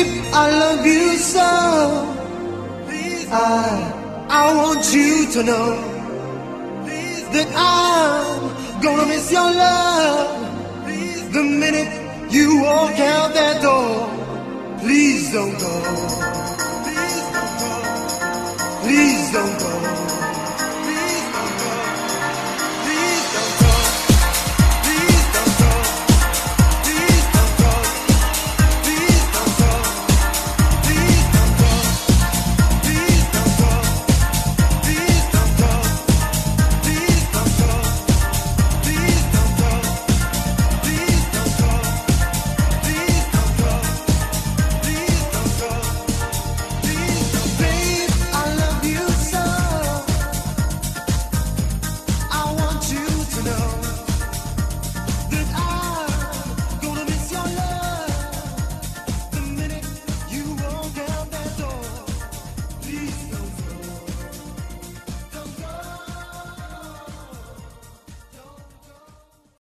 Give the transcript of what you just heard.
I love you so. I want you to know that I'm gonna miss your love the minute you walk out that door. Please don't go.